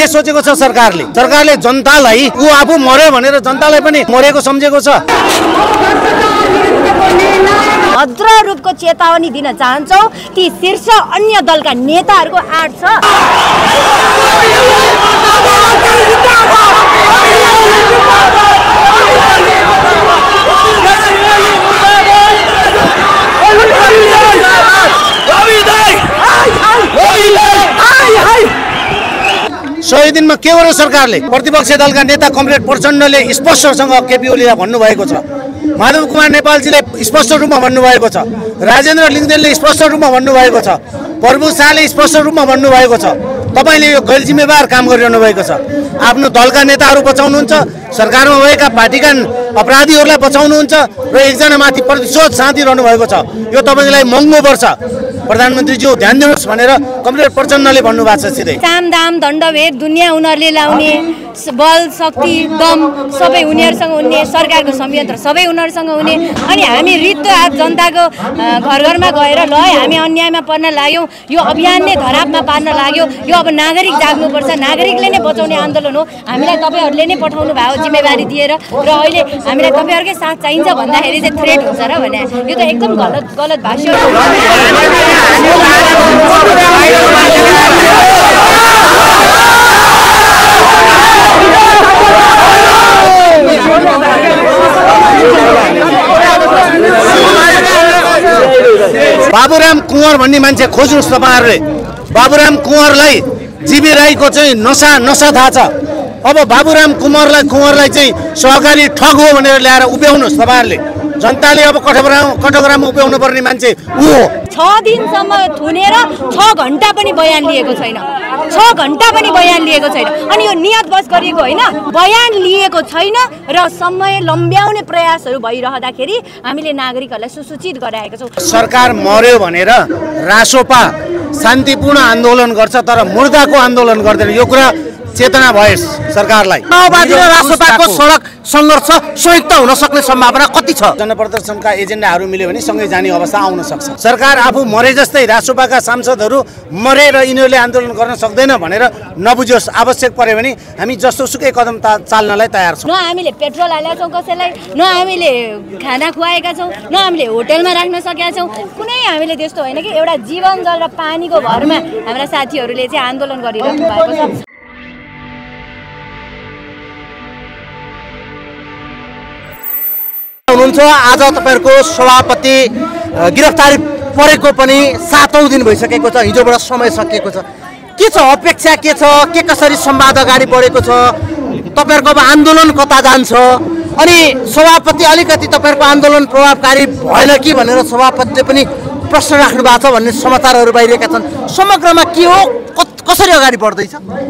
के सोचेको छ सरकारले जनतालाई ऊ आफू मर्यो भनेर जनतालाई पनि मरेको सम्झेको छ। भद्र रूपको चेतावनी दिन चाहन्छौ ती शीर्ष अन्य दलका नेताहरूको आड छ। सही दिनमा के गर्यो सरकारले? प्रतिपक्षी दलका नेता कमरेड प्रचण्डले स्पष्टसँग केपी ओलीलाई भन्नुभएको छ, माधव कुमार नेपालजीले स्पष्ट रूपमा भन्नुभएको छ, राजेन्द्र लिङ्गदेनले स्पष्ट रूपमा भन्नुभएको छ, प्रभु शाहले स्पष्ट रूपमा भन्नुभएको छ। तपाईले यो गैर जिम्मेवार काम गरिरहनु भएको छ। आफ्नो दलका नेताहरू बचाउनुहुन्छ, सरकारमा भएका पार्टीका अपराधीहरूलाई बचाउनुहुन्छ र एकजना माथि प्रतिशोध साँधिरहनु भएको छ। यो तपाईलाई महँगो पर्छ। प्रधानमन्त्रीज्यू ध्यान दिनुहोस् भनेर कमरेड प्रचण्डले भन्नुभएको छ। सिधै साम दाम दण्डभेद दुनियाँ उनीहरूले लाउने, बल शक्ति दम सबै उनीहरूसँग हुने, सरकारको संयन्त्र सबै उनीहरूसँग हुने। अनि हामी रित्तो हात जनताको घर घरमा गएर ल हामी अन्यायमा पर्न लाग्यौँ, यो अभियान नै धरापमा पार्न लाग्यो, यो अब नागरिक जाग्नुपर्छ, नागरिकले नै बचाउने आन्दोलन हो, हामीलाई तपाईँहरूले नै पठाउनु भयो जिम्मेवारी दिएर, र अहिले हामीलाई तपाईँहरूकै साथ चाहिन्छ भन्दाखेरि चाहिँ थ्रेट हुन्छ र भने यो त एकदम गलत भाष्य हो। बाबुराम कुँवर भन्ने मान्छे खोज्नुहोस् तपाईहरुले। बाबुराम कुँवरलाई जीवी राईको चाहिँ नसा थाहा छ। अब बाबुराम कुँवरलाई चाहिँ सहकारी ठग हो भनेर ल्याएर उभ्याउनुहोस् तपाईहरुले। जनताले अब कठोरामा उभ्याउनु पर्ने मान्छे ऊ हो। 6 दिनसम्म थुनेर 6 घण्टा पनि बयान लिएको छैन, 6 घण्टा पनि बयान लिएको छैन। अनि यो नियत बस गरिएको होइन, बयान लिएको छैन र समय लम्ब्याउने प्रयासहरू भइरहँदाखेरि हामीले नागरिकहरूलाई सुसूचित गराएका छौँ। सरकार मर्यो भनेर रासोपा शान्तिपूर्ण आन्दोलन गर्छ तर मुर्दाको आन्दोलन गर्दैन, यो कुरा चेतना भएस सरकारलाई। माओवादी र रासोपाको सडक संघर्ष संयुक्त हुन सक्ने सम्भावना कति छ? जनप्रदर्शनका एजेन्डाहरू मिल्यो भने सँगै जाने अवस्था आउन सक्छ। सरकार आफू मरे जस्तै रासोपाका सांसदहरू मरे र यिनीहरूले आन्दोलन गर्न सक्दैन भनेर नबुझोस्। आवश्यक पर्यो भने हामी जस्तो सुकै कदम चाल्नलाई तयार छौँ। न हामीले पेट्रोल हालेका छौँ कसैलाई, न हामीले खाना खुवाएका छौँ, न हामीले होटलमा राख्न सकेका छौँ, कुनै हामीले त्यस्तो होइन कि एउटा जीवन जल र पानीको भरमा हाम्रा साथीहरूले चाहिँ आन्दोलन गरिरहनु भएको छ। हुनुहुन्छ आज तपाईहरुको सभापति गिरफ्तारी परेको पनि 7औं दिन भइसकेको छ, हिजोबाट समय सकिएको छ। के छ अपेक्षा, के छ, के कसरी संवाद अगाडि बढेको छ, तपाईहरुको अब आन्दोलन कता जान्छ? अनि सभापति अलिकति तपाईहरुको आन्दोलन प्रभावकारी भएन कि भनेर सभापतिले पनि प्रश्न राख्नु भएको छ भन्ने समाचारहरू बाहिरिएका छन्। समग्रमा के हो, कसरी अगाडि बढ्दैछ?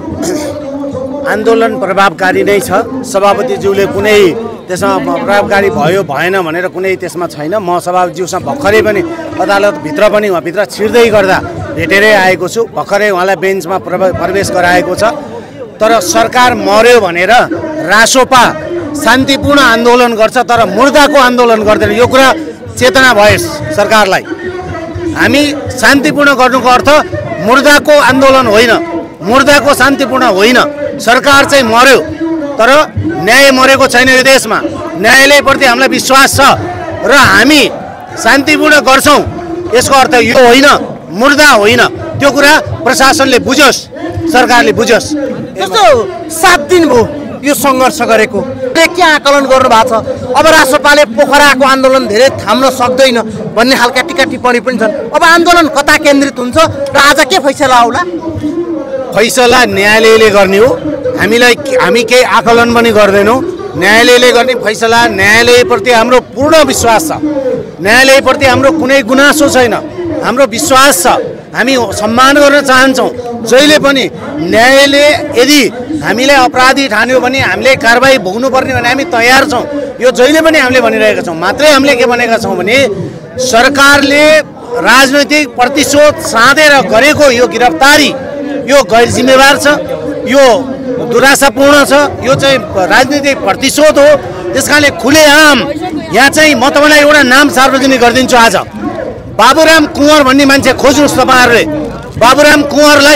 आन्दोलन प्रभावकारी नै छ। सभापतिज्यूले कुनै त्यसमा प्रभावकारी भयो भएन भनेर कुनै त्यसमा छैन। म सभापतिज्यूसँग भर्खरै पनि अदालतभित्र पनि उहाँभित्र छिर्दै गर्दा भेटेरै आएको छु। भर्खरै उहाँलाई बेन्चमा प्रवेश गराएको छ। तर सरकार मर्यो भनेर रासोपा शान्तिपूर्ण आन्दोलन गर्छ तर मुर्दाको आन्दोलन गर्दैन, यो कुरा चेतना भएस सरकारलाई। हामी शान्तिपूर्ण गर्नुको अर्थ मुर्दाको आन्दोलन होइन, मुर्दाको शान्तिपूर्ण होइन। सरकार चाहिँ मर्यो तर न्याय मरेको छैन यो देशमा। न्यायालयप्रति हामीलाई विश्वास छ र हामी शान्तिपूर्ण गर्छौँ। यसको अर्थ यो होइन, मुर्दा होइन। त्यो कुरा प्रशासनले बुझोस्, सरकारले बुझोस्। जस्तो 7 दिन भयो यो सङ्घर्ष गरेको, के आकलन गर्नु भएको छ? अब रासोपाले पोखराको आन्दोलन धेरै थाम्न सक्दैन भन्ने खालका टिका टिप्पणी पनि छन्। अब आन्दोलन कता केन्द्रित हुन्छ र आज के फैसला आउला? फैसला न्यायालयले गर्ने हो। हामी केही आकलन पनि गर्दैनौँ। न्यायालयले गर्ने फैसला। न्यायालयप्रति हाम्रो पूर्ण विश्वास छ। न्यायालयप्रति हाम्रो कुनै गुनासो छैन, हाम्रो विश्वास छ। हामी सम्मान गर्न चाहन्छौँ। जहिले पनि न्यायालय यदि हामीलाई अपराधी ठान्यो भने हामीले कारबाही भोग्नुपर्ने भने हामी तयार छौँ। यो जहिले पनि हामीले भनिरहेका छौँ। मात्रै हामीले के भनेका छौँ भने सरकारले राजनैतिक प्रतिशोध साँधेर गरेको यो गिरफ्तारी यो गैर जिम्मेवार छ, यो दुराशापूर्ण छ, यो चाहिँ राजनीतिक प्रतिशोध हो। त्यसकारणले खुलेआम यहाँ चाहिँ म तपाईँलाई एउटा नाम सार्वजनिक गरिदिन्छु। आज बाबुराम कुँवर भन्ने मान्छे खोज्नुहोस् तपाईहरुले। बाबुराम कुँवरलाई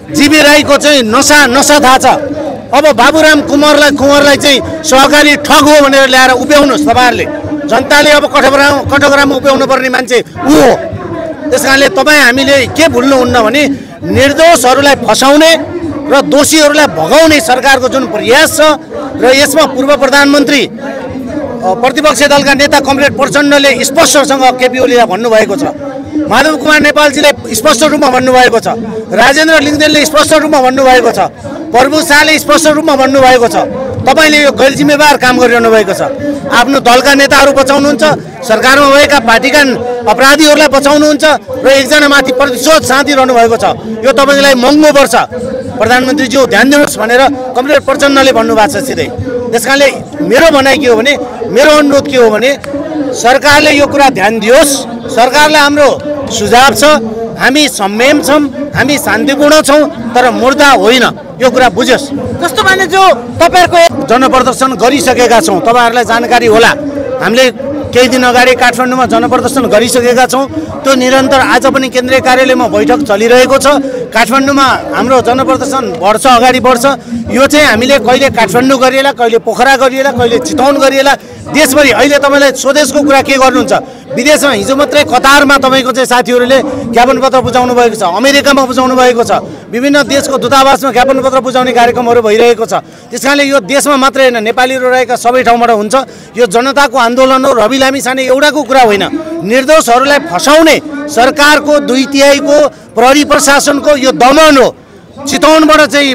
जीबी राईको चाहिँ नसा थाहा छ। अब बाबुराम कुँवरलाई चाहिँ सहकारी ठग हो भनेर ल्याएर उभ्याउनुहोस् तपाईँहरूले। जनताले अब कठोग्राममा उभ्याउनु पर्ने मान्छे ऊ हो। त्यस कारणले तपाईँ हामीले के भुल्नुहुन्न भने निर्दोषहरूलाई फसाउने र दोषीहरूलाई भगाउने सरकारको जुन प्रयास छ र यसमा पूर्व प्रधानमन्त्री प्रतिपक्षी दलका नेता कमरेड प्रचण्डले स्पष्टसँग केपी ओलीलाई भन्नुभएको छ, माधव कुमार नेपालजीले स्पष्ट रूपमा भन्नुभएको छ, राजेन्द्र लिङ्गदेनले स्पष्ट रूपमा भन्नुभएको छ, प्रभु शाहले स्पष्ट रूपमा भन्नुभएको छ। तपाईँले यो गैर जिम्मेवार काम गरिरहनु भएको छ। आफ्नो दलका नेताहरू बचाउनुहुन्छ, सरकारमा भएका पार्टीका अपराधीहरूलाई बचाउनुहुन्छ र एकजना माथि प्रतिशोध साँधिरहनु भएको छ। यो तपाईँलाई महँगो पर्छ। प्रधानमन्त्रीज्यू ध्यान दिनुहोस् भनेर कमरेड प्रचण्डले भन्नुभएको छ सिधै। त्यस कारणले मेरो भनाइ के हो भने, मेरो अनुरोध के हो भने सरकारले यो कुरा ध्यान दियोस्। सरकारलाई हाम्रो सुझाव छ, हामी संयम छौँ, हामी शान्तिपूर्ण छौँ, तर मुर्दा होइन, यो कुरा बुझोस्। जस्तो भने जो तपाईँहरूको जनप्रदर्शन गरिसकेका छौँ, तपाईँहरूलाई जानकारी होला। हामीले केही दिन अगाडि काठमाडौँमा जनप्रदर्शन गरिसकेका छौँ। त्यो निरन्तर आज पनि केन्द्रीय कार्यालयमा बैठक चलिरहेको छ। काठमाडौँमा हाम्रो जनप्रदर्शन बढ्छ, अगाडि बढ्छ। यो चाहिँ हामीले कहिले काठमाडौँ गरिएला, कहिले पोखरा गरिएला, कहिले चितवन गरिएला, देशभरि। अहिले तपाईँलाई स्वदेशको कुरा के गर्नुहुन्छ? विदेशमा हिजो मात्रै कतारमा तपाईँको चाहिँ साथीहरूले ज्ञापन पत्र बुझाउनु भएको छ, अमेरिकामा बुझाउनु भएको छ, विभिन्न देशको दूतावासमा ज्ञापन पत्र बुझाउने कार्यक्रमहरू भइरहेको छ। त्यस कारणले यो देशमा मात्रै होइन, नेपालीहरू रहेका सबै ठाउँबाट हुन्छ। यो जनताको आन्दोलन हो, रवि लामिछाने एउटाको कुरा होइन। निर्दोषहरूलाई फसाउने सरकारको 2/3 प्रहरी प्रशासनको यो दमन हो। चितवनबाट चाहिँ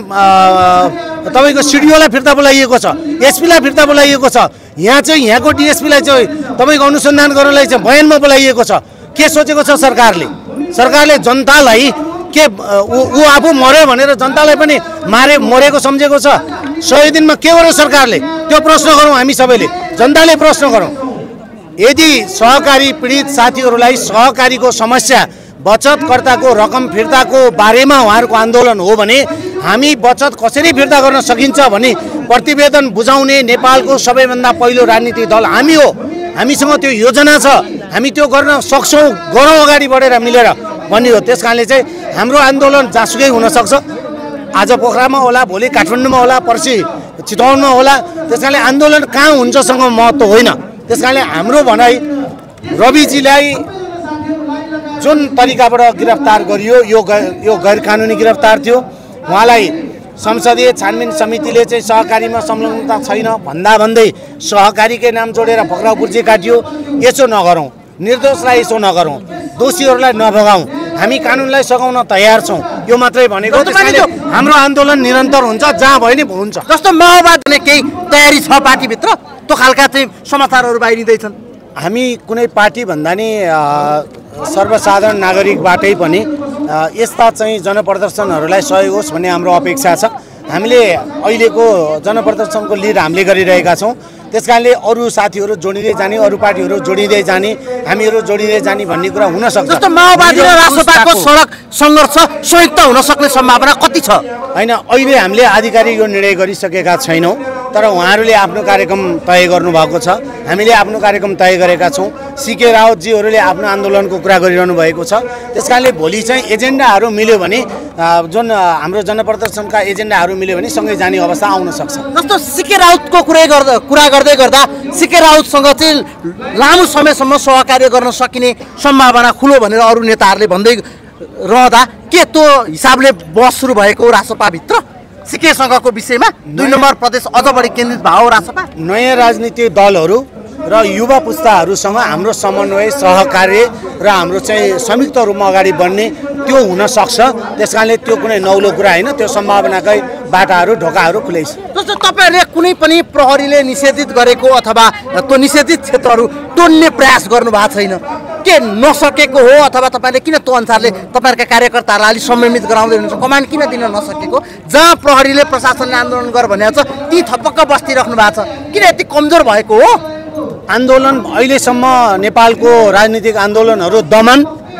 तपाईँको सिडिओलाई फिर्ता बोलाइएको छ, एसपीलाई फिर्ता बोलाइएको छ। यहाँ चाहिँ यहाँको डिएसपीलाई चाहिँ तपाईँको अनुसन्धान गर्नलाई चाहिँ बयानमा बोलाइएको छ। के सोचेको छ सरकारले? सरकारले जनतालाई के ऊ आफू मर्यो भनेर जनतालाई पनि मरेको सम्झेको छ? 100 दिनमा के गर्यो सरकारले? त्यो प्रश्न गरौँ हामी सबैले, जनताले प्रश्न गरौँ। यदि सहकारी पीडित साथीहरूलाई सहकारीको समस्या, बचतकर्ताको रकम फिर्ताको बारेमा उहाँहरूको आन्दोलन हो भने हामी बचत कसरी फिर्ता गर्न सकिन्छ भनी प्रतिवेदन बुझाउने नेपालको सबैभन्दा पहिलो राजनीतिक दल हामी हो। हामीसँग त्यो योजना छ, हामी त्यो गर्न सक्छौँ, गरौँ अगाडि बढेर मिलेर भन्ने हो। त्यस कारणले चाहिँ हाम्रो आन्दोलन जहाँसुकै हुनसक्छ। आज पोखरामा होला, भोलि काठमाडौँमा होला, पर्सि चितवनमा होला। त्यस कारणले आन्दोलन कहाँ हुन्छसँग महत्त्व होइन। त्यस कारणले हाम्रो भनाइ रविजीलाई जुन तरिकाबाट गिरफ्तार गरियो यो गैर कानुनी गिरफ्तार थियो। उहाँलाई संसदीय छानबिन समितिले चाहिँ सहकारीमा संलग्नता छैन भन्दै सहकारीकै नाम जोडेर पक्राउ पुर्जी काटियो। यसो नगरौँ, निर्दोषलाई यसो नगरौँ, दोषीहरूलाई नभगाउँ। हामी कानुनलाई सघाउन तयार छौँ, यो मात्रै भनेको। हाम्रो आन्दोलन निरन्तर हुन्छ, जहाँ भयो नि हुन्छ। जस्तो माओवादीले केही तयारी छ पार्टीभित्र, त्यो खालका चाहिँ समाचारहरू बाहिरिँदैछन्। हामी कुनै पार्टी भन्दा नि सर्वसाधारण नागरिकबाटै पनि यस्ता चाहिँ जनप्रदर्शनहरूलाई सहयोग होस् भन्ने हाम्रो अपेक्षा छ। हामीले अहिलेको जनप्रदर्शनको लिड हामीले गरिरहेका छौँ। त्यस कारणले अरू साथीहरू जोडिँदै जाने, अरू पार्टीहरू जोडिँदै जाने, हामीहरू जोडिँदै जाने भन्ने कुरा हुनसक्छ। जस्तो माओवादी र रासपाको सडक सङ्घर्ष संयुक्त हुन सक्ने सम्भावना कति छ? होइन, अहिले हामीले आधिकारिक यो निर्णय गरिसकेका छैनौँ, तर उहाँहरूले आफ्नो कार्यक्रम तय गर्नुभएको छ, हामीले आफ्नो कार्यक्रम तय गरेका छौँ। सीके रावतजीहरूले आफ्नो आन्दोलनको कुरा गरिरहनु भएको छ। त्यस कारणले भोलि चाहिँ एजेन्डाहरू मिल्यो भने, जुन हाम्रो जनप्रदर्शनका एजेन्डाहरू मिल्यो भने सँगै जाने अवस्था आउन सक्छ। जस्तो सीके राउतको कुरा गर्दै गर्दा सीके राउतसँग चाहिँ लामो समयसम्म सहकार्य गर्न सकिने सम्भावना खुलो भनेर अरू नेताहरूले भन्दै रहँदा के त्यो हिसाबले बहस सुरु भएको रासपाभित्र सीकेसँगको विषयमा 2 नम्बर प्रदेश अझ बढी केन्द्रित भयो रासपा? नयाँ राजनीतिक दलहरू र युवा पुस्ताहरूसँग हाम्रो समन्वय, सहकार्य र हाम्रो चाहिँ संयुक्त रूपमा अगाडि बढ्ने त्यो हुनसक्छ। त्यस कारणले त्यो कुनै नौलो कुरा होइन, त्यो सम्भावनाकै बाटाहरू ढोकाहरू खुलै छ। जस्तो तपाईँहरूले कुनै पनि प्रहरीले निषेधित गरेको अथवा त्यो निषेधित क्षेत्रहरू तोड्ने प्रयास गर्नुभएको छैन, के नसकेको हो अथवा तपाईँले किन त्यो अनुसारले तपाईँहरूका कार्यकर्ताहरूलाई अलिक संयमित गराउँदै हुनुहुन्छ? कमान्ड किन दिन नसकेको? जहाँ प्रहरीले प्रशासनले आन्दोलन गर भनेको छ ती थपक्क बस्दिराख्नु भएको छ, किन यति कमजोर भएको हो? आन्दोलन अहिलेसम्म नेपालको राजनीतिक आन्दोलनहरू दमन,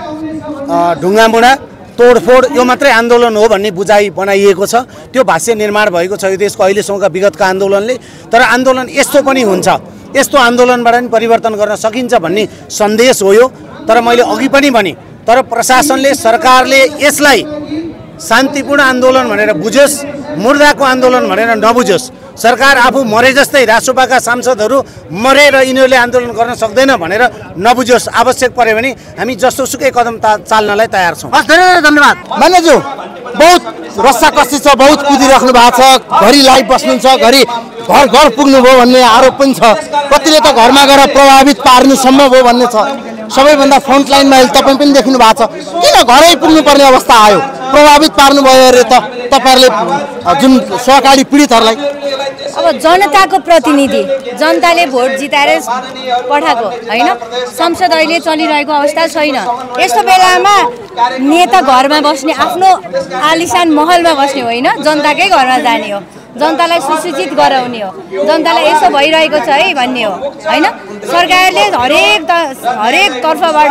ढुङ्गामुढा, तोडफोड यो मात्रै आन्दोलन हो भन्ने बुझाइ बनाइएको छ। त्यो भाष्य निर्माण भएको छ यो देशको अहिलेसम्मका विगतका आन्दोलनले। तर आन्दोलन यस्तो पनि हुन्छ, यस्तो आन्दोलनबाट पनि परिवर्तन गर्न सकिन्छ भन्ने सन्देश हो यो। तर मैले अघि पनि भने, तर प्रशासनले, सरकारले यसलाई शान्तिपूर्ण आन्दोलन भनेर बुझोस्, मुर्दाको आन्दोलन भनेर नबुझोस्। सरकार आफू मरे जस्तै राष्ट्रसभाका सांसदहरू मरे र यिनीहरूले आन्दोलन गर्न सक्दैन भनेर नबुझोस्। आवश्यक पर्यो भने हामी जस्तोसुकै कदम चाल्नलाई तयार छौँ। हस्, धेरै धेरै धन्यवाद। मान्यज्यू, बहुत रस्साकस्सी छ, बहुत कुदिराख्नु भएको छ, घरि लाइभ बस्नुहुन्छ, घरि घर घर पुग्नुभयो भन्ने आरोप पनि छ। कतिले त घरमा गएर प्रभावित पार्नु सम्भव हो भन्ने छ। सबैभन्दा फ्रन्ट लाइनमा अहिले तपाईँ पनि देख्नु भएको छ। किन घरै पुग्नुपर्ने अवस्था आयो? प्रभावित पार्नुभयो अरे त तपाईँहरूले जुन सहकारी पीडितहरूलाई। अब जनताको प्रतिनिधि, जनताले भोट जिताएर पठाएको होइन, संसद अहिले चलिरहेको अवस्था छैन। यस्तो बेलामा नेता घरमा बस्ने, आफ्नो आलिशान महलमा बस्ने होइन, जनताकै घरमा जाने हो, जनतालाई सुसूचित गराउने हो, जनतालाई यसो भइरहेको छ है भन्ने हो होइन। सरकारले हरेक तर्फबाट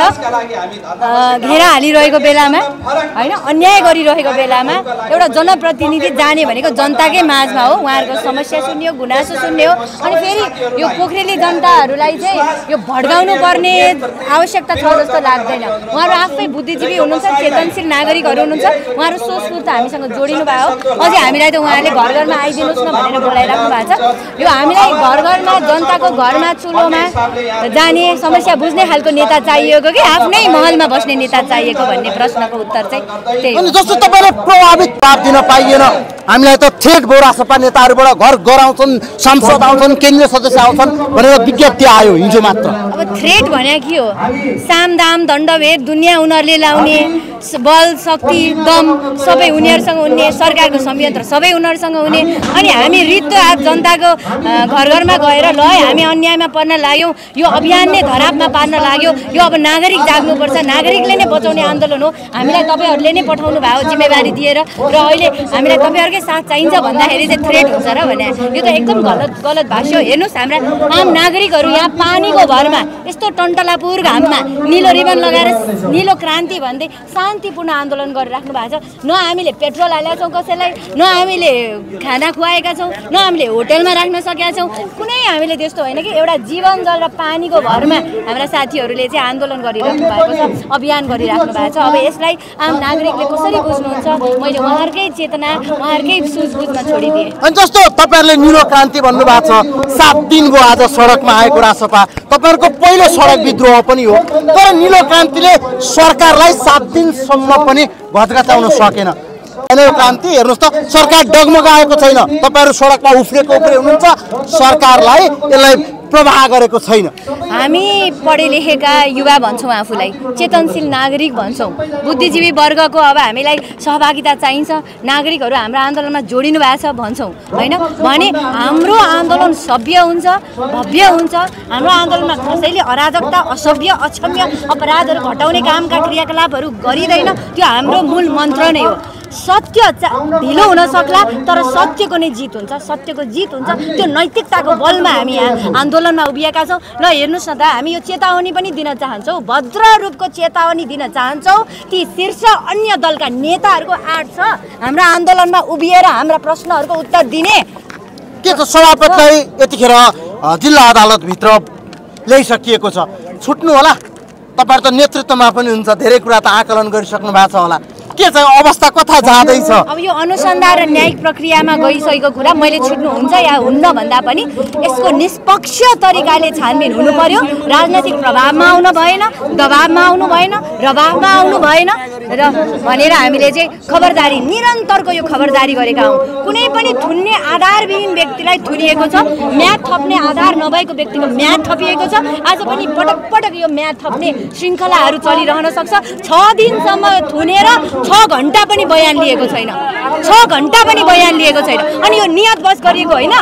घेरा हालिरहेको बेलामा होइन, अन्याय गरिरहेको बेलामा एउटा जनप्रतिनिधि जाने भनेको जनताकै माझमा हो, उहाँहरूको समस्या सुन्ने हो, गुनासो सुन्ने हो। अनि फेरि यो पोखरेली जनताहरूलाई चाहिँ यो भड्काउनु पर्ने आवश्यकता छ जस्तो लाग्दैन। उहाँहरू आफै बुद्धिजीवी हुनुहुन्छ, चेतनशील नागरिकहरू हुनुहुन्छ, उहाँहरू सोचपूर्त हामीसँग जोडिनु भयो। अझै हामीलाई त उहाँहरूले घर घरमा आइदिनुहोस् न भनेर बोलाइराख्नु भएको छ। यो हामीलाई घर घरमा, जनताको घरमा चुलोमा जाने, समस्या बुझ्ने खालको नेता चाहिएको कि आफ्नै महलमा बस्ने नेता चाहिएको भन्ने प्रश्नको उत्तर चाहिँ त्यही हो। जस्तो तपाईँले प्रभावित पार्दिन पाइएन, हामीलाई त थ्रेट भयो राष्ट्रपा नेताहरूबाट, घर घर आउँछन्, सांसद आउँछन्, केन्द्रीय सदस्य आउँछन् भनेर विज्ञप्ति आयो हिजो मात्र। अब थ्रेट भने के हो? सामदाम दण्डभेद दुनियाँ उनीहरूले लाउने, बल शक्ति दम सबै उनीहरूसँग हुने, सरकारको संयन्त्र सबै उनीहरूसँग हुने। अनि हामी रित्तो हात जनताको घर घरमा गएर ल हामी अन्यायमा पर्न लाग्यौँ, यो अभियान नै धरापमा पार्न लाग्यो, यो अब नागरिक जाग्नुपर्छ, नागरिकले नै बचाउने आन्दोलन हो, हामीलाई तपाईँहरूले नै पठाउनु भयो जिम्मेवारी दिएर, र अहिले हामीलाई तपाईँहरूकै साथ चाहिन्छ भन्दाखेरि चाहिँ थ्रेट हुन्छ र भने यो त एकदम गलत भाष्य हो। हेर्नुहोस्, हाम्रा आम नागरिकहरू यहाँ पानीको भरमा यस्तो टन्टलापुर घाममा निलो रिबन लगाएर निलो क्रान्ति भन्दै शान्तिपूर्ण आन्दोलन गरिराख्नु भएको छ। न हामीले पेट्रोल हालेका छौँ कसैलाई, न हामीले खाना खुवाएका छौँ, न हामीले होटलमा राख्न सकेका छौँ, कुनै हामीले त्यस्तो होइन कि एउटा जीवन जल र पानीको भरमा हाम्रा साथीहरूले चाहिँ आन्दोलन गरिराख्नु भएको छ, अभियान गरिराख्नु भएको छ। अब यसलाई आम नागरिकले कसरी बुझ्नुहुन्छ? मैले उहाँहरूकै चेतना, उहाँहरूकै सुझबुझमा छोडिदिएँ। अनि जस्तो तपाईँहरूले निलो क्रान्ति भन्नुभएको छ, 7 दिन भयो आज सडकमा आएको राष्ट्रपा, तपाईँहरूको पहिलो सडक विद्रोह पनि हो, तर निलो क्रान्तिले सरकारलाई 7 दिनसम्म पनि भत्काउन सकेन। क्रान्ति हेर्नुहोस् त, सरकार डगमगाएको छैन, तपाईँहरू सडकमा उफ्रेको हुनुहुन्छ, सरकारलाई यसलाई प्रवाह गरेको छैन। हामी पढे लेखेका युवा भन्छौँ, आफूलाई चेतनशील नागरिक भन्छौँ, बुद्धिजीवी वर्गको अब हामीलाई सहभागिता चाहिन्छ, नागरिकहरू हाम्रो आन्दोलनमा जोडिनु भएको छ भन्छौँ होइन। भने हाम्रो आन्दोलन सभ्य हुन्छ, भव्य हुन्छ। हाम्रो आन्दोलनमा कसैले अराजकता, असभ्य, अक्षम्य अपराधहरू घटाउने कामका क्रियाकलापहरू गरिँदैन। त्यो हाम्रो मूल मन्त्र नै हो। सत्य ढिलो हुन सक्ला, तर सत्यको नै जित हुन्छ, सत्यको जित हुन्छ। त्यो नैतिकताको बलमा हामी यहाँ आन्दोलनमा उभिएका छौँ। ल हेर्नुहोस् न त, हामी यो चेतावनी पनि दिन चाहन्छौँ, भद्र रूपको चेतावनी दिन चाहन्छौँ। ती शीर्ष अन्य दलका नेताहरूको आँट छ हाम्रा आन्दोलनमा उभिएर हाम्रा प्रश्नहरूको उत्तर दिने। के छ, सभापतिलाई यतिखेर जिल्ला अदालतभित्र ल्याइसकिएको छ, छुट्नु होला। तपाईँहरू त नेतृत्वमा पनि हुन्छ, धेरै कुरा त आकलन गरिसक्नु भएको छ होला। के छ अवस्था, कता जाँदैछ? अब यो अनुसन्धान र न्यायिक प्रक्रियामा गइसकेको कुरा मैले छुट्नु हुन्छ या हुन्न भन्दा पनि यसको निष्पक्ष तरिकाले छानबिन हुनु पर्यो। राजनैतिक प्रभावमा आउनु भएन, दबावमा आउनु भएन, रबावमा आउनु भएन र भनेर हामीले चाहिँ खबरदारी, निरन्तरको यो खबरदारी गरेका हौँ। कुनै पनि थुन्ने आधारविहीन व्यक्तिलाई थुनिएको छ, म्याद थप्ने आधार नभएको व्यक्तिको म्याद थपिएको छ। आज पनि पटक पटक यो म्याद थप्ने श्रृङ्खलाहरू चलिरहन सक्छ। 6 दिनसम्म थुनेर 6 घण्टा पनि बयान लिएको छैन, 6 घण्टा पनि बयान लिएको छैन। अनि यो नियत बस गरिएको होइन।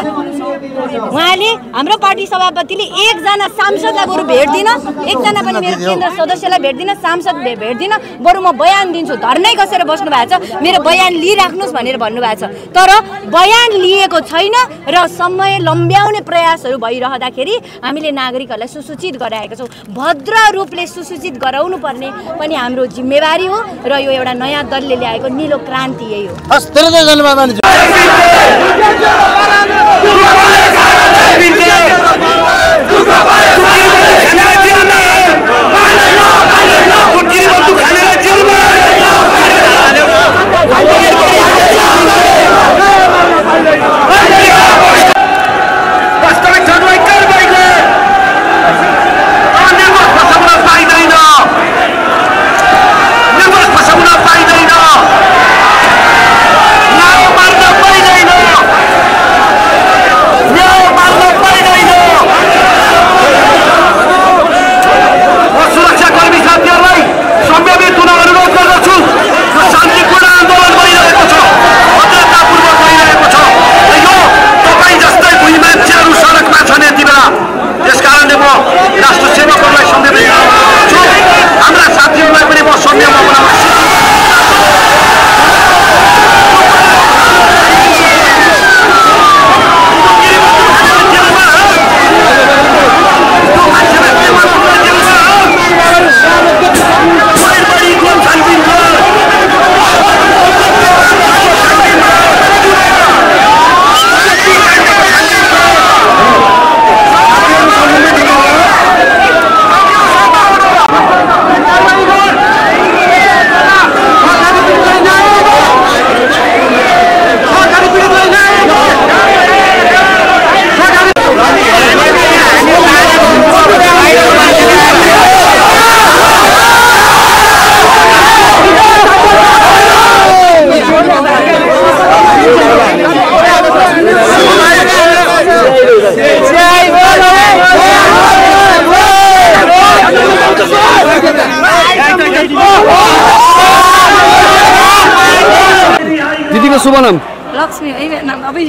उहाँले, हाम्रो पार्टी सभापतिले एकजना सांसदलाई बरु भेट दिन, एकजना पनि मेरो केन्द्र सदस्यलाई भेट दिन, सांसद भेट दिन, बरु म बयान दिन्छु, धर्नै कसेर बस्नु भएको छ, मेरो बयान लिइराख्नुहोस् भनेर भन्नुभएको छ। तर बयान लिएको छैन र समय लम्ब्याउने प्रयासहरू भइरहँदाखेरि हामीले नागरिकहरूलाई सुसूचित गराएका छौँ। भद्र रूपले सुसूचित गराउनु पर्ने पनि हाम्रो जिम्मेवारी हो र यो एउटा नयाँ दलले ल्याएको निलो क्रान्ति यही हो। हस्, धेरै धेरै धन्यवाद। खाने शुभ नाम लक्ष्मी नाम अभी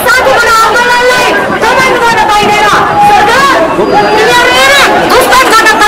घुसपैठ गर्न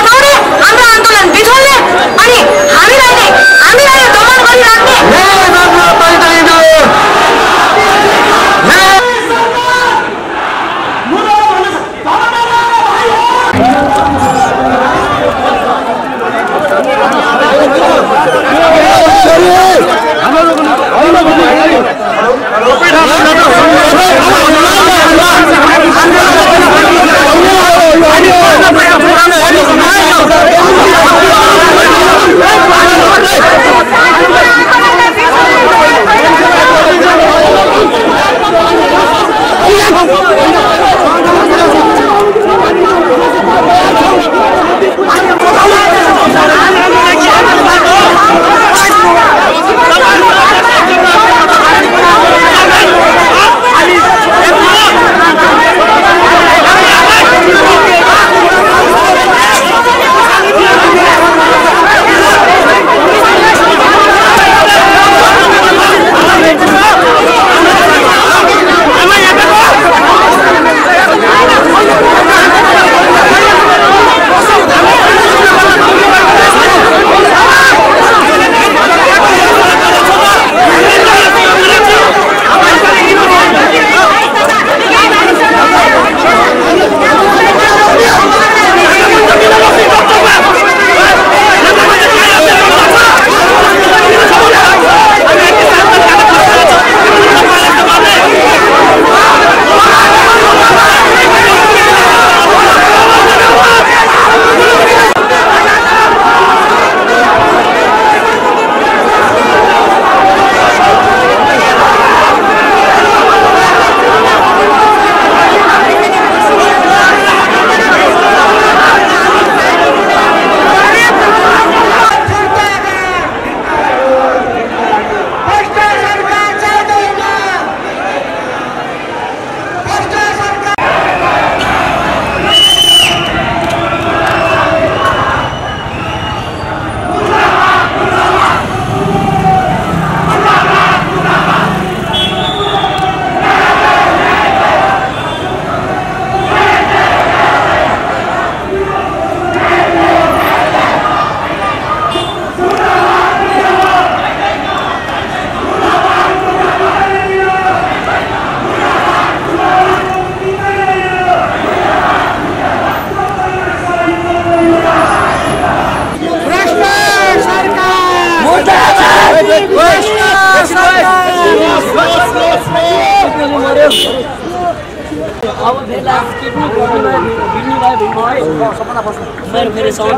अब बेला किडनी गर्नुलाई भिड्नुलाई भिड्नु है मेरो फेरि साउन्ड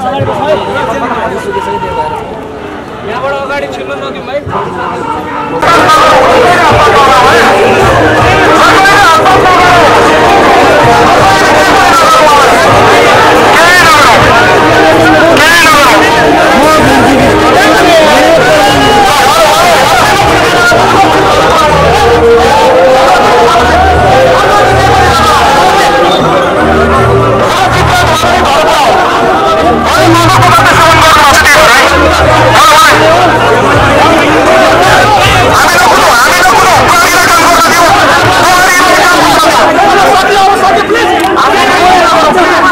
यहाँबाट अगाडि छिर्न नदिउँ है Please!